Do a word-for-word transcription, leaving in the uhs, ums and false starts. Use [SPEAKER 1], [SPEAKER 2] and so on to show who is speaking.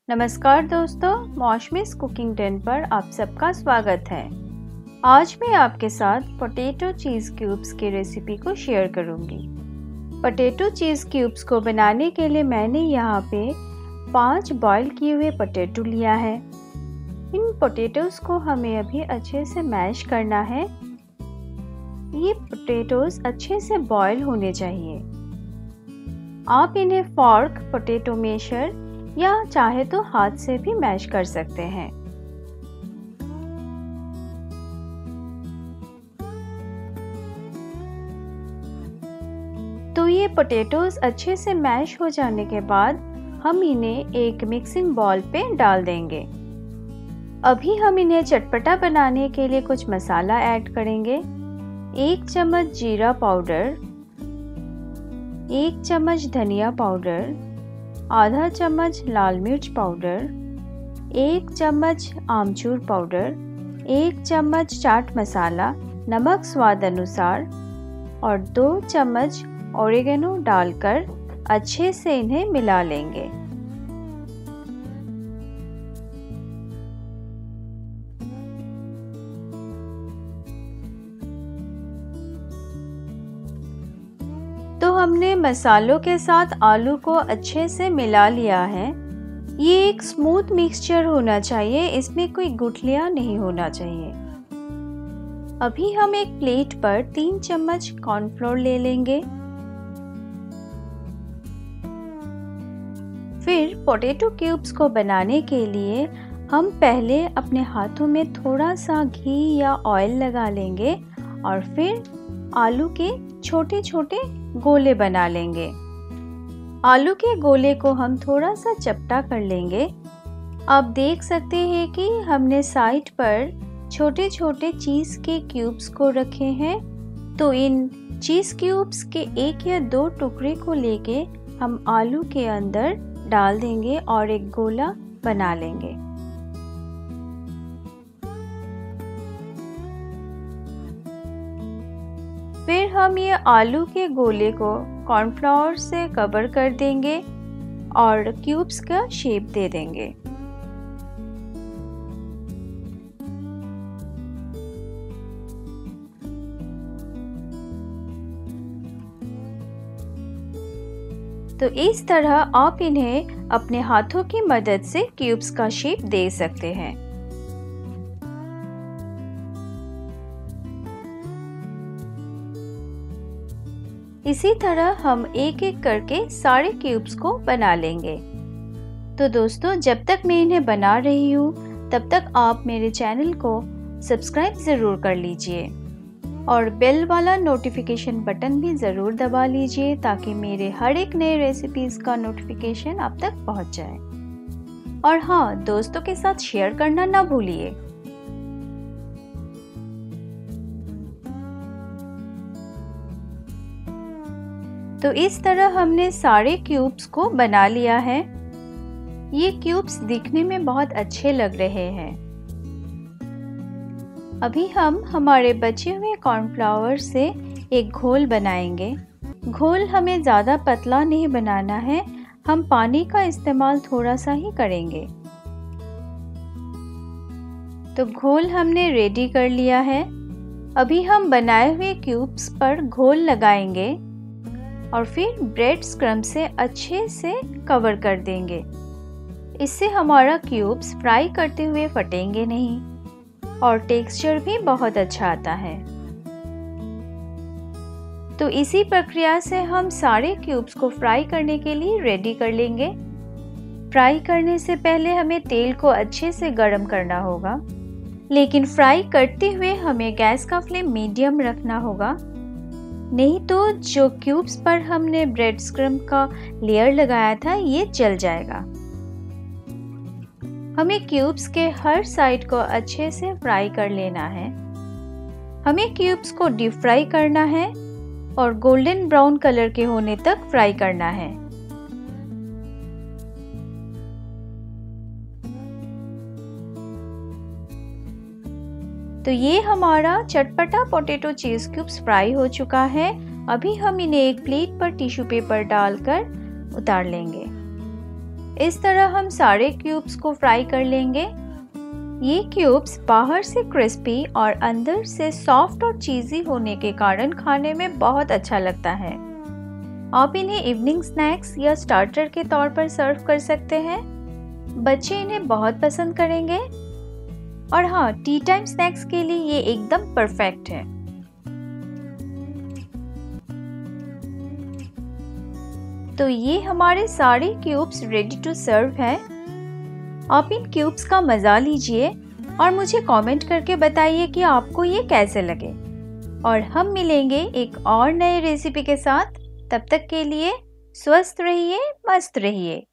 [SPEAKER 1] नमस्कार दोस्तों, मौशमीज़ cooking ten पर आप सबका स्वागत है। आज मैं आपके साथ पोटैटो चीज़ क्यूब्स की रेसिपी को शेयर करूंगी। पोटैटो चीज़ क्यूब्स को बनाने के लिए मैंने यहाँ पे पांच बॉईल किए हुए पोटैटो लिया है। इन पोटैटोज़ को हमें अभी अच्छे से मैश करना है। ये पोटैटोज़ अच्छे से बॉईल होने चाहिए। आप इन्हें फॉर्क, पोटैटो मैशर या चाहे तो हाथ से भी मैश कर सकते हैं। तो ये पोटैटोज़ अच्छे से मैश हो जाने के बाद हम इन्हें एक मिक्सिंग बाउल पे डाल देंगे। अभी हम इन्हें चटपटा बनाने के लिए कुछ मसाला ऐड करेंगे। एक चम्मच जीरा पाउडर, एक चम्मच धनिया पाउडर, आधा चम्मच लाल मिर्च पाउडर, एक चम्मच आमचूर पाउडर, एक चम्मच चाट मसाला, नमक स्वाद अनुसार और दो चम्मच ओरिगेनो डालकर अच्छे से इन्हें मिला लेंगे। तो हमने मसालों के साथ आलू को अच्छे से मिला लिया है। ये एक स्मूथ मिक्सचर होना चाहिए, इसमें कोई गुठलियां नहीं होना चाहिए। अभी हम एक प्लेट पर तीन चम्मच कॉर्नफ्लोर ले लेंगे। फिर पोटैटो क्यूब्स को बनाने के लिए हम पहले अपने हाथों में थोड़ा सा घी या ऑयल लगा लेंगे और फिर आलू के छोटे छोटे गोले बना लेंगे। आलू के गोले को हम थोड़ा सा चपटा कर लेंगे। आप देख सकते हैं कि हमने साइड पर छोटे छोटे चीज़ के क्यूब्स को रखे हैं। तो इन चीज़ क्यूब्स के एक या दो टुकड़े को लेके हम आलू के अंदर डाल देंगे और एक गोला बना लेंगे। फिर हम ये आलू के गोले को कॉर्नफ्लावर से कवर कर देंगे और क्यूब्स का शेप दे देंगे। तो इस तरह आप इन्हें अपने हाथों की मदद से क्यूब्स का शेप दे सकते हैं। इसी तरह हम एक एक करके सारे क्यूब्स को बना लेंगे। तो दोस्तों, जब तक मैं इन्हें बना रही हूँ तब तक आप मेरे चैनल को सब्सक्राइब ज़रूर कर लीजिए और बेल वाला नोटिफिकेशन बटन भी ज़रूर दबा लीजिए ताकि मेरे हर एक नए रेसिपीज़ का नोटिफिकेशन आप तक पहुँच जाए। और हाँ, दोस्तों के साथ शेयर करना ना भूलिए। तो इस तरह हमने सारे क्यूब्स को बना लिया है। ये क्यूब्स दिखने में बहुत अच्छे लग रहे हैं। अभी हम हमारे बचे हुए कॉर्नफ्लावर से एक घोल बनाएंगे। घोल हमें ज़्यादा पतला नहीं बनाना है, हम पानी का इस्तेमाल थोड़ा सा ही करेंगे। तो घोल हमने रेडी कर लिया है। अभी हम बनाए हुए क्यूब्स पर घोल लगाएंगे और फिर ब्रेड क्रम्ब से अच्छे से कवर कर देंगे। इससे हमारा क्यूब्स फ्राई करते हुए फटेंगे नहीं और टेक्सचर भी बहुत अच्छा आता है। तो इसी प्रक्रिया से हम सारे क्यूब्स को फ्राई करने के लिए रेडी कर लेंगे। फ्राई करने से पहले हमें तेल को अच्छे से गर्म करना होगा, लेकिन फ्राई करते हुए हमें गैस का फ्लेम मीडियम रखना होगा, नहीं तो जो क्यूब्स पर हमने ब्रेड क्रम्ब का लेयर लगाया था ये जल जाएगा। हमें क्यूब्स के हर साइड को अच्छे से फ्राई कर लेना है। हमें क्यूब्स को डीप फ्राई करना है और गोल्डन ब्राउन कलर के होने तक फ्राई करना है। तो ये हमारा चटपटा पोटैटो चीज़ क्यूब्स फ्राई हो चुका है। अभी हम इन्हें एक प्लेट पर टिश्यू पेपर डालकर उतार लेंगे। इस तरह हम सारे क्यूब्स को फ्राई कर लेंगे। ये क्यूब्स बाहर से क्रिस्पी और अंदर से सॉफ्ट और चीज़ी होने के कारण खाने में बहुत अच्छा लगता है। आप इन्हें इवनिंग स्नैक्स या स्टार्टर के तौर पर सर्व कर सकते हैं। बच्चे इन्हें बहुत पसंद करेंगे और हाँ, टी टाइम स्नैक्स के लिए ये एकदम परफेक्ट है। तो ये हमारे सारे क्यूब्स रेडी टू सर्व हैं। आप इन क्यूब्स का मज़ा लीजिए और मुझे कमेंट करके बताइए कि आपको ये कैसे लगे। और हम मिलेंगे एक और नए रेसिपी के साथ। तब तक के लिए स्वस्थ रहिए, मस्त रहिए।